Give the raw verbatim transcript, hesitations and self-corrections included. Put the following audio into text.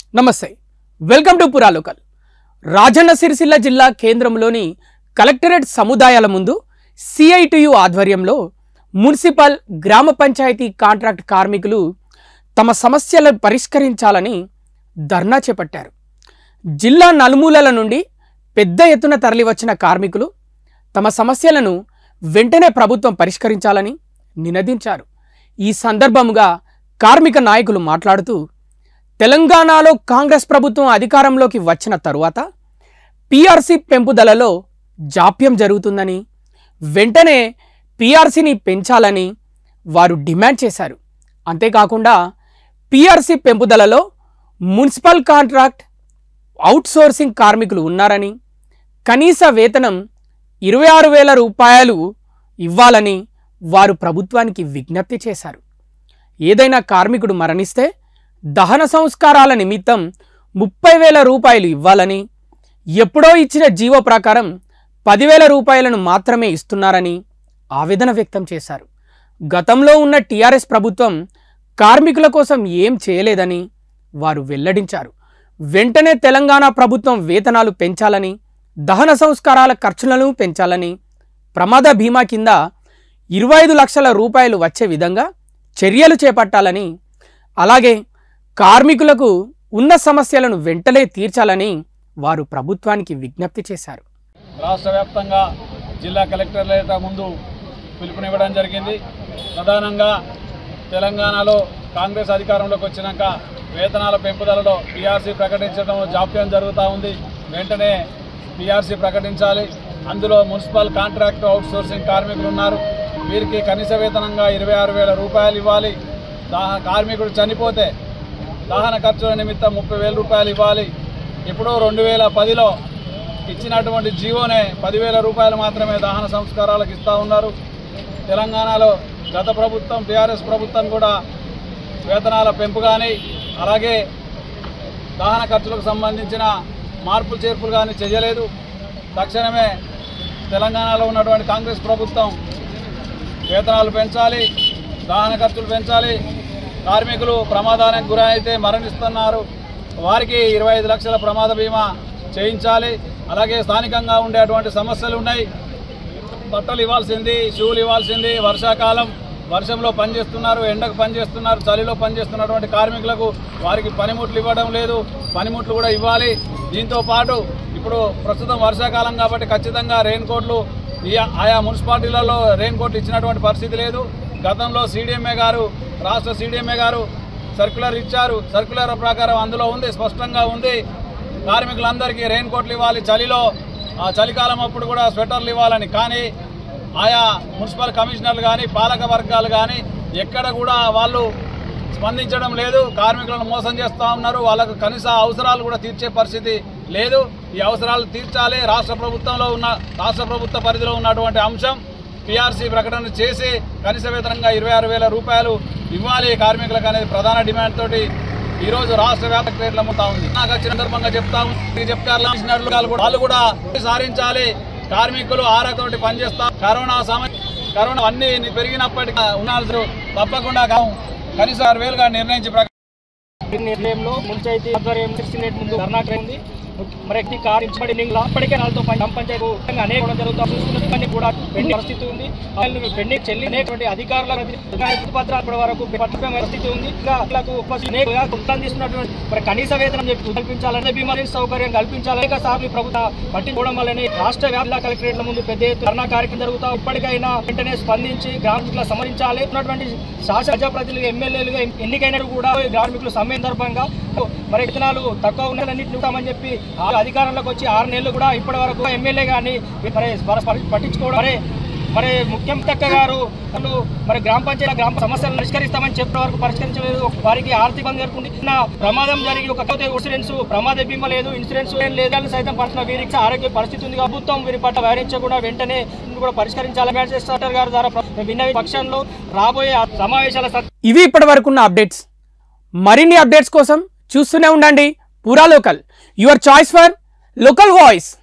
నమస్తే welcome to Pura local Rajanna Sircilla జిల్లా కేంద్రంలోని కలెక్టరేట్ సముదాయాల ముందు సిఐటియు ఆధ్వర్యంలో మున్సిపల్ గ్రామ పంచాయతీ కాంట్రాక్ట్ కార్మికులు తమ సమస్యలను పరిష్కరించాలని ధర్నా చేపట్టారు. జిల్లా నలుమూలల నుండి పెద్ద ఎత్తున తరలివచ్చిన కార్మికులు తమ సమస్యలను వెంటనే ప్రభుత్వం పరిష్కరించాలని నినదించారు. ఈ సందర్భంగా కార్మిక నాయకులు మాట్లాడుతూ తెలంగాణలో కాంగ్రెస్ ప్రభుత్వం అధికారంలోకి వచ్చిన తరువాత పిఆర్సీ పెంపుదలలో జాప్యం జరుగుతుందని, వెంటనే పిఆర్సీని పెంచాలని వారు డిమాండ్ చేశారు. అంతేకాకుండా పిఆర్సీ పెంపుదలలో మున్సిపల్ కాంట్రాక్ట్ అవుట్సోర్సింగ్ కార్మికులు ఉన్నారని, కనీస వేతనం ఇరవై ఆరు వేల రూపాయలు ఇవ్వాలని వారు ప్రభుత్వానికి విజ్ఞప్తి చేశారు. ఏదైనా కార్మికుడు మరణిస్తే దహన సంస్కారాల నిమిత్తం ముప్పై వేల రూపాయలు ఇవ్వాలని, ఎప్పుడో ఇచ్చిన జీవో ప్రకారం పదివేల రూపాయలను మాత్రమే ఇస్తున్నారని ఆవేదన వ్యక్తం చేశారు. గతంలో ఉన్న టీఆర్ఎస్ ప్రభుత్వం కార్మికుల కోసం ఏం చేయలేదని వారు వెల్లడించారు. వెంటనే తెలంగాణ ప్రభుత్వం వేతనాలు పెంచాలని, దహన సంస్కారాల ఖర్చులను పెంచాలని, ప్రమాద బీమా కింద ఇరవై ఐదు లక్షల రూపాయలు వచ్చే విధంగా చర్యలు చేపట్టాలని, అలాగే కార్మికులకు ఉన్న సమస్యలను వెంటనే తీర్చాలని వారు ప్రభుత్వానికి విజ్ఞప్తి చేశారు. రాష్ట్ర వ్యాప్తంగా జిల్లా కలెక్టర్ల ముందు పిలుపునివ్వడం జరిగింది. ప్రధానంగా తెలంగాణలో కాంగ్రెస్ అధికారంలోకి వచ్చినాక వేతనాల పెంపుదలలో పిఆర్సీ ప్రకటించడం జాప్యం జరుగుతూ ఉంది. వెంటనే పిఆర్సీ ప్రకటించాలి. అందులో మున్సిపల్ కాంట్రాక్ట్ అవుట్సోర్సింగ్ కార్మికులు ఉన్నారు. వీరికి కనీస వేతనంగా ఇరవై ఆరు వేల రూపాయలు ఇవ్వాలి. దాహ కార్మికుడు చనిపోతే దహన ఖర్చుల నిమిత్తం ముప్పై వేల రూపాయలు ఇవ్వాలి. ఇప్పుడు రెండు వేల పదిలో ఇచ్చినటువంటి జీవోనే పదివేల రూపాయలు మాత్రమే దహన సంస్కారాలకు ఇస్తూ ఉన్నారు. తెలంగాణలో గత ప్రభుత్వం టీఆర్ఎస్ ప్రభుత్వం కూడా వేతనాల పెంపు కానీ, అలాగే దహన ఖర్చులకు సంబంధించిన మార్పులు చేర్పులు కానీ చేయలేదు. తక్షణమే తెలంగాణలో ఉన్నటువంటి కాంగ్రెస్ ప్రభుత్వం వేతనాలు పెంచాలి, దహన ఖర్చులు పెంచాలి. కార్మికులు ప్రమాదానికి గురైతే మరణిస్తున్నారు, వారికి ఇరవై ఐదు లక్షల ప్రమాద బీమా చేయించాలి. అలాగే స్థానికంగా ఉండేటువంటి సమస్యలు ఉన్నాయి. బట్టలు ఇవ్వాల్సింది, షూలు ఇవ్వాల్సింది. వర్షాకాలం వర్షంలో పనిచేస్తున్నారు, ఎండకు పనిచేస్తున్నారు, చలిలో పనిచేస్తున్నటువంటి కార్మికులకు వారికి పనిముట్లు ఇవ్వడం లేదు. పనిముట్లు కూడా ఇవ్వాలి. దీంతో పాటు ఇప్పుడు ప్రస్తుతం వర్షాకాలం కాబట్టి ఖచ్చితంగా రెయిన్ కోట్లు ఈ ఆయా మున్సిపాలిటీలలో రెయిన్ కోట్లు ఇచ్చినటువంటి పరిస్థితి లేదు. గతంలో సీడీఎంఏ గారు రాష్ట్ర సీడీఎంఏ గారు సర్క్యులర్ ఇచ్చారు. సర్క్యులర్ ప్రకారం అందులో ఉంది, స్పష్టంగా ఉంది, కార్మికులందరికీ రెయిన్ కోట్లు ఇవ్వాలి. చలిలో ఆ చలికాలం అప్పుడు కూడా స్వెటర్లు ఇవ్వాలని. కానీ ఆయా మున్సిపల్ కమిషనర్లు కానీ పాలక వర్గాలు కానీ ఎక్కడ కూడా వాళ్ళు స్పందించడం లేదు. కార్మికులను మోసం చేస్తూ ఉన్నారు. వాళ్ళకు కనీస అవసరాలు కూడా తీర్చే పరిస్థితి లేదు. ఈ అవసరాలు తీర్చాలి. రాష్ట్ర ప్రభుత్వంలో ఉన్న రాష్ట్ర ప్రభుత్వ పరిధిలో ఉన్నటువంటి అంశం పిఆర్సీ ప్రకటన చేసి కనీస వేతనంగా ఇరవై ఆరు వేల రూపాయలు ఇవ్వాలి కార్మికులకు అనేది ప్రధాన డిమాండ్ తోటి ఈరోజు రాష్ట్ర వ్యాప్తంగా రేట్ల అమ్ముతా ఉంది. నాకు వచ్చిన సందర్భంగా చెప్తా ఉంది, చెప్తారు వాళ్ళు కూడా సాధించాలి. కార్మికులు ఆరతోటి పనిచేస్తారు. కరోనా సమయం కరోనా అన్ని పెరిగినప్పటికీ ఉండాల్సిన తప్పకుండా కనీసం ఆరు వేలుగా నిర్ణయించి నిర్ణయంలో పంచాయతీ ఆధ్వర్యం ముందు ధర్నా ఉంది. మరి ఇప్పటికే నాలుగుతో పంచాయతీ అనేక జరుగుతుంది కూడా పెండింగ్ పరిస్థితి ఉంది. పెండింగ్ చెల్లి అనేటువంటి అధికారుల పత్రాలు ఇప్పటి వరకు పరిస్థితి ఉంది. తీసుకున్నటువంటి మరి కనీస వేతనం చెప్పి కల్పించాలని, బీమా సౌకర్యం కల్పించాలని అనేక సార్లు ప్రభుత్వం పట్టించుకోవడం వల్లనే రాష్ట్ర వ్యాప్త కలెక్టరేట్ల ముందు పెద్ద ఎత్తున ధర్నా కార్యక్రమం జరుగుతా. ఇప్పటికైనా వెంటనే స్పందించి గ్రామీణ సంహరించాలి. ఉన్నటువంటి శాసన ప్రజాప్రతినిధులు ఎమ్మెల్యేలుగా ఎన్నికైనట్టు కూడా కార్మికులు సమ్మె సందర్భంగా మరి వేతనాలు తక్కువ ఉన్నాయని చెప్పి అధికారంలోకి వచ్చి ఆరు నెలలు కూడా ఇప్పటి వరకు ఎమ్మెల్యే కానీ మరి పట్టించుకోవడం. మరి మరి ముఖ్యమంత్రి గారు మరి గ్రామ పంచాయతీ గ్రామ సమస్యలను పరిష్కరిస్తామని చెప్పిన వరకు పరిష్కరించలేదు. వారికి ఆర్థిక ఇబ్బంది జరుగుతుంది. ప్రమాదం జరిగి ఒక ఇన్సూరెన్స్ ప్రమాద బీమా లేదు, ఇన్సూరెన్స్ లేదు సైతం పడుతున్న వీరికి ఆరోగ్య పరిస్థితి ఉంది. ప్రభుత్వం వీరి పట్ల వ్యవహరించకుండా వెంటనే కూడా పరిష్కరించాలి. మేజిస్ట్రేటర్ గారి ద్వారా విన్న పక్షంలో రాబోయే సమావేశాల ఇవి ఇప్పటి వరకున్న అప్డేట్స్. మరిన్ని అప్డేట్స్ కోసం చూస్తూనే ఉండండి Pura local, your choice for local voice.